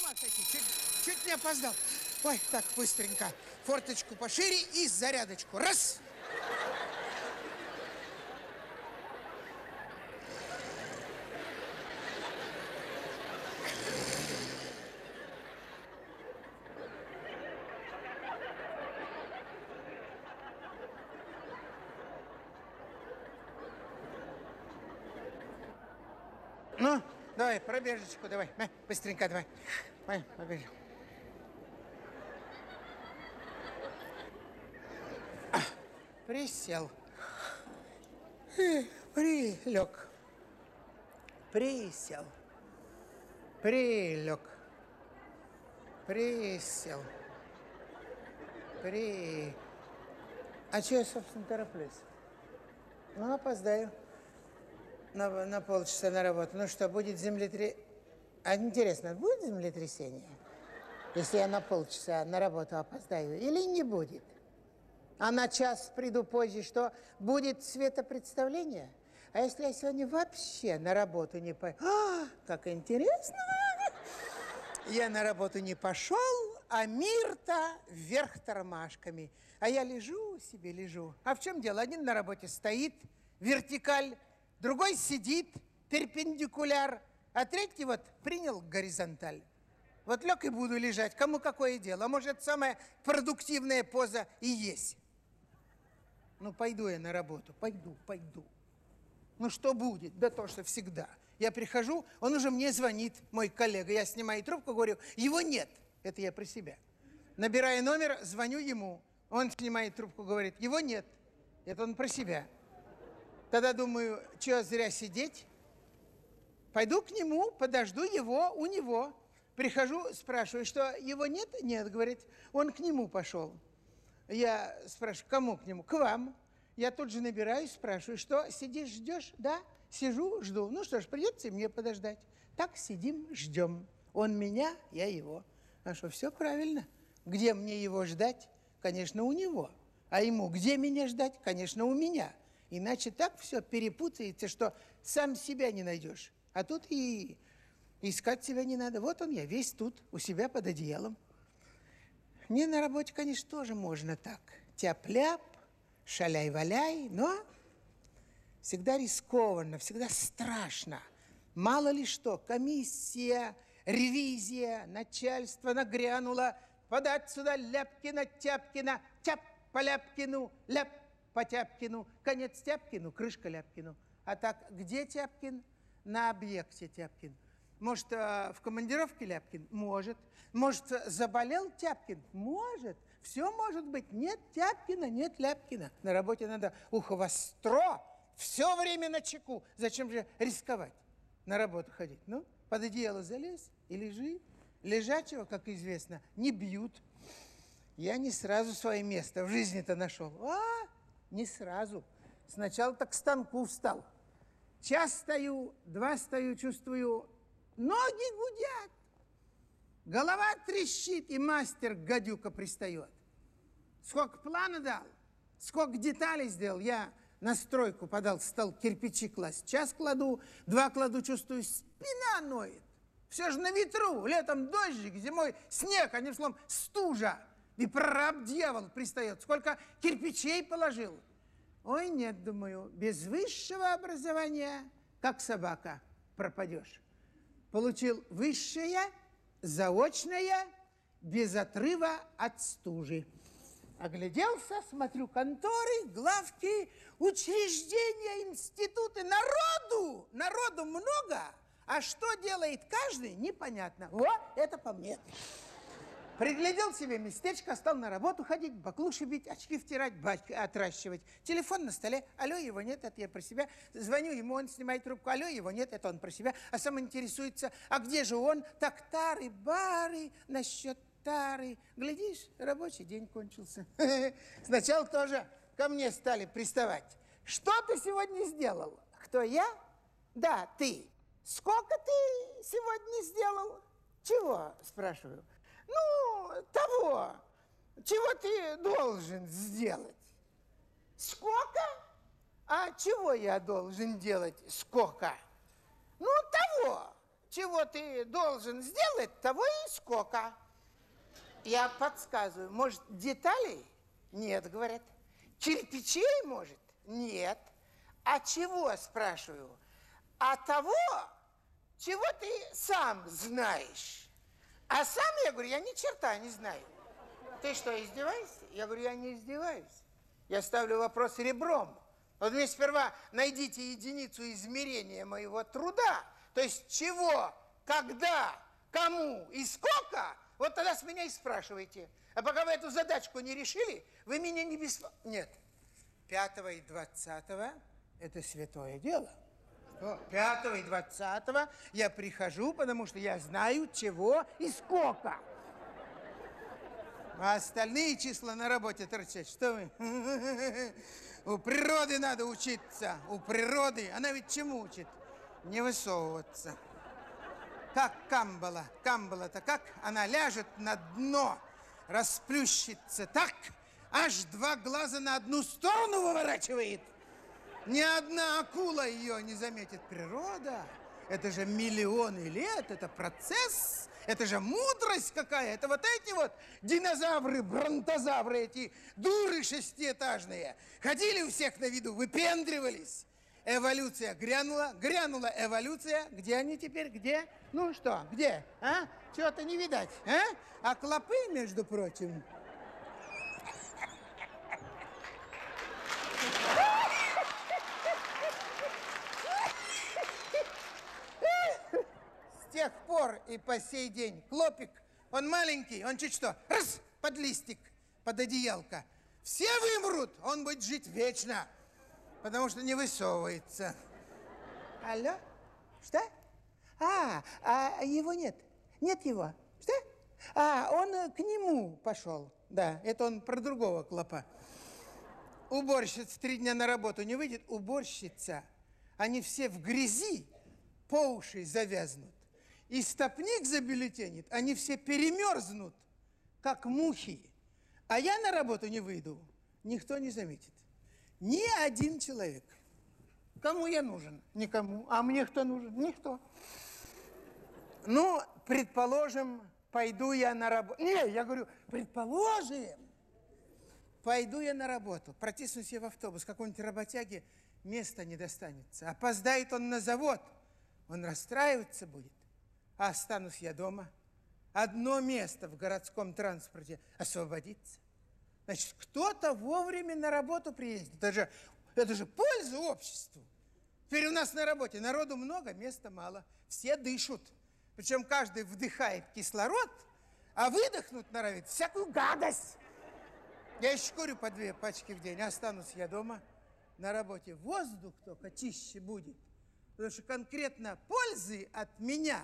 ума сойти, чуть не опоздал. Ой, так, быстренько. Форточку пошире и зарядочку. Раз. Ну, давай, пробежечку давай. Быстренько давай. Побежим. Присел. Прилег. Присел. Прилег. Присел. А что я, собственно, тороплюсь? Ну, опоздаю на полчаса на работу. Ну что, будет землетрясение? А интересно, будет землетрясение, если я на полчаса на работу опоздаю, или не будет? А на час приду позже, что будет светопредставление? А если я сегодня вообще на работу не пойду? Как интересно! Я на работу не пошел, а мир-то вверх тормашками. А я лежу себе, лежу. А в чем дело? Один на работе стоит, вертикаль, другой сидит, перпендикуляр, а третий вот принял горизонталь. Вот лег и буду лежать. Кому какое дело? А может, это самая продуктивная поза и есть? Ну, пойду я на работу. Пойду. Ну, что будет? Да то, что всегда. Я прихожу, он уже мне звонит, мой коллега. Я снимаю трубку, говорю, его нет. Это я про себя. Набираю номер, звоню ему. Он снимает трубку, говорит, его нет. Это он про себя. Тогда думаю, что зря сидеть? Пойду к нему, подожду его у него. Прихожу, спрашиваю, что его нет? Нет, говорит, он к нему пошел. Я спрашиваю, кому к нему? К вам. Я тут же набираю, спрашиваю, что, сидишь, ждешь? Да, сижу, жду. Ну что ж, придется и мне подождать. Так сидим, ждем. Он меня, я его. А что, все правильно. Где мне его ждать? Конечно, у него. А ему где меня ждать? Конечно, у меня. Иначе так все перепутается, что сам себя не найдешь. А тут и искать себя не надо. Вот он я, весь тут, у себя под одеялом. Мне на работе, конечно, тоже можно так. Тяп-ляп, шаляй-валяй, но всегда рискованно, всегда страшно. Мало ли что, комиссия, ревизия, начальство нагрянуло, подать сюда Ляпкина-Тяпкина, тяп по Ляпкину, ляп по Тяпкину, конец Тяпкину, крышка Ляпкину. А так, где Тяпкин? На объекте Тяпкин. Может, в командировке Ляпкин? Может. Может, заболел Тяпкин? Может. Все может быть. Нет Тяпкина, нет Ляпкина. На работе надо ухо востро, все время на чеку. Зачем же рисковать на работу ходить? Ну, под одеяло залез и лежи. Лежачего, как известно, не бьют. Я не сразу свое место в жизни-то нашел. Не сразу. Сначала так к станку встал. Час стою, два стою, чувствую, ноги гудят, голова трещит, и мастер гадюка пристает. Сколько плана дал, сколько деталей сделал, я на стройку подал, стал кирпичи класть. Час кладу, два кладу, чувствую, спина ноет. Все же на ветру, летом дождик, зимой снег, одним словом, стужа. И прораб дьявол пристает. Сколько кирпичей положил. Ой, нет, думаю, без высшего образования, как собака, пропадешь. Получил высшее, заочное, без отрыва от стужи. Огляделся, смотрю, конторы, главки, учреждения, институты. Народу много, а что делает каждый, непонятно. Это по мне. Приглядел себе местечко, стал на работу ходить, баклуши бить, очки втирать, бачки отращивать. Телефон на столе, алло, его нет, это я про себя. Звоню ему, он снимает трубку, алло, его нет, это он про себя. А сам интересуется, а где же он? Так, тары-бары, насчет тары. Глядишь, рабочий день кончился. Сначала тоже ко мне стали приставать. Что ты сегодня сделал? Кто, я? Да, ты. Сколько ты сегодня сделал? Чего, спрашиваю. Ну, того, чего ты должен сделать. Сколько? А чего я должен делать? Сколько? Ну, того, чего ты должен сделать, того и сколько. Я подсказываю. Может, деталей? Нет, говорят. Кирпичей, может? Нет. А чего, спрашиваю? А того, чего ты сам знаешь. А сам, я говорю, я ни черта не знаю. Ты что, издеваешься? Я говорю, я не издеваюсь. Я ставлю вопрос ребром. Вот мне сперва найдите единицу измерения моего труда. То есть чего, когда, кому и сколько, вот тогда с меня и спрашивайте. А пока вы эту задачку не решили, вы меня не беспокоите. Нет, 5 и 20 это святое дело. 5 и 20 я прихожу, потому что я знаю, чего и сколько. А остальные числа на работе торчат. Что вы? У природы надо учиться. У природы. Она ведь чему учит? Не высовываться. Как камбала. Камбала-то как? Она ляжет на дно, расплющится так, аж 2 глаза на одну сторону выворачивает. Ни одна акула ее не заметит. Природа. Это же миллионы лет, это процесс, это же мудрость какая. Это вот эти вот динозавры, бронтозавры, эти дуры шестиэтажные. Ходили у всех на виду, выпендривались. Эволюция грянула, грянула эволюция. Где они теперь, где? Ну что, где? А? Чего-то не видать, а? А клопы, между прочим... С тех пор и по сей день клопик, он маленький, он чуть что, раз, под листик, под одеялко. Все вымрут, он будет жить вечно, потому что не высовывается. Алло? Что? А его нет. Нет его. Что? Он к нему пошел. Да, это он про другого клопа. Уборщица 3 дня на работу не выйдет. Уборщица. Они все в грязи по уши завязнут. И стопник забюллетенит, они все перемерзнут, как мухи. А я на работу не выйду, никто не заметит. Ни один человек. Кому я нужен? Никому. А мне кто нужен? Никто. Ну, предположим, пойду я на работу. Не, я говорю, предположим, пойду я на работу, протиснусь я в автобус, какому-нибудь работяге места не достанется. Опоздает он на завод, он расстраиваться будет. А останусь я дома. Одно место в городском транспорте освободится. Значит, кто-то вовремя на работу приедет. Это же польза обществу. Теперь у нас на работе народу много, места мало. Все дышат. Причем каждый вдыхает кислород, а выдохнуть норовит всякую гадость. Я еще курю по 2 пачки в день. Останусь я дома. На работе воздух только чище будет. Потому что конкретно пользы от меня.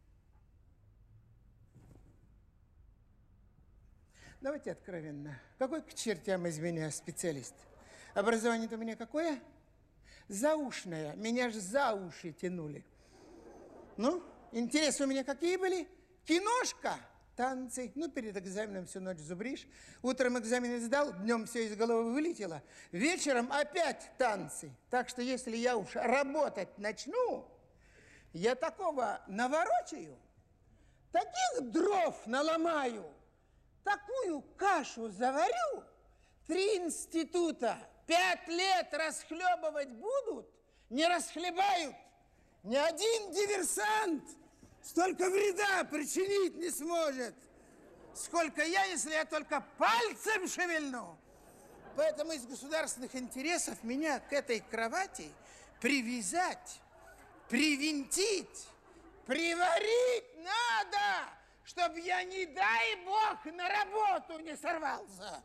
Давайте откровенно. Какой к чертям из меня специалист? Образование-то у меня какое? Заушное. Меня же за уши тянули. Ну, интересы у меня какие были? Киношка, танцы. Ну, перед экзаменом всю ночь зубришь. Утром экзамен сдал, днем все из головы вылетело. Вечером опять танцы. Так что если я уж работать начну, я такого наворочаю, таких дров наломаю, такую кашу заварю, 3 института 5 лет расхлебывать будут, не расхлебают. Ни один диверсант столько вреда причинить не сможет, сколько я, если я только пальцем шевельну. Поэтому из государственных интересов меня к этой кровати привязать, привинтить, приварить надо, чтобы я, не дай бог, на работу не сорвался.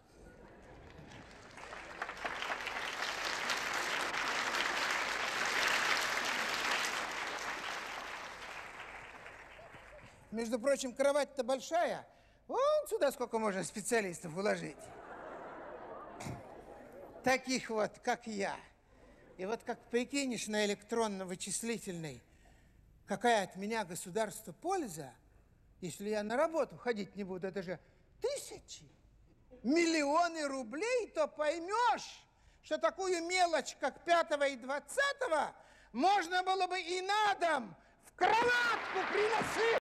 Между прочим, кровать-то большая. Вон сюда сколько можно специалистов уложить. Таких вот, как я. И вот как прикинешь на электронно-вычислительной, какая от меня государству польза, если я на работу ходить не буду, это же тысячи, миллионы рублей, то поймешь, что такую мелочь, как 5 и 20 можно было бы и на дом в кроватку принести. колбасы!